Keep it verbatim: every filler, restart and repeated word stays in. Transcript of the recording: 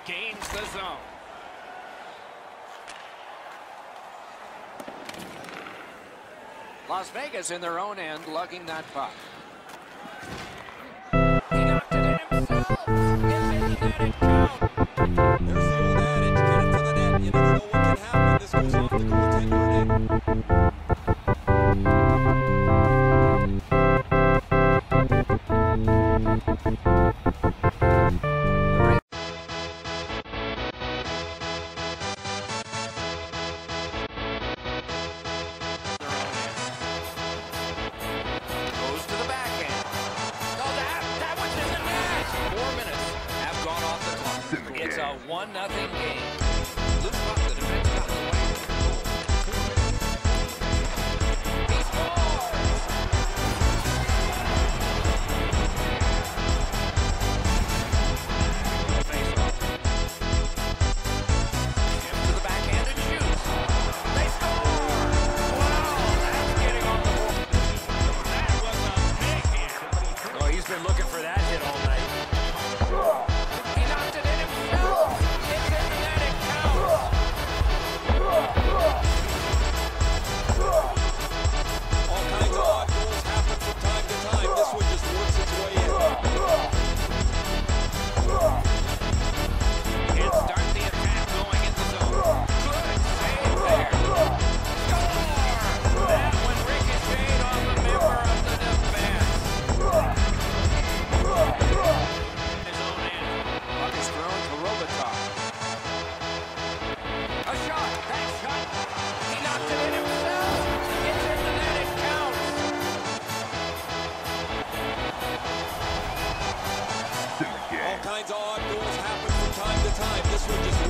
gains the zone. Las Vegas in their own end lugging that puck. He knocked it in himself. It's in the net. It counts. There's the old adage, get it to the net. You never know what can happen. This goes off the goaltender net. It's a one nothing game. Loose puck, the defense got the way. He scores! Face off. Jim to the backhand and shoots. They score! Wow, that's getting on the board. That was a big hit. Oh, he's been looking for that hit all night. He knocked it in himself. It's in the net. It counts. All kinds of odd goals happen from time to time. This one just works its way in. Can't start the attack going in the zone. Good save there. Score! That one ricocheted off a member of the defense. His own end. Puck is thrown to Robitaille. A shot. That shot. He knocked it in himself. It's in the net. It counts. All kinds of odd goals happen from time to time. This one just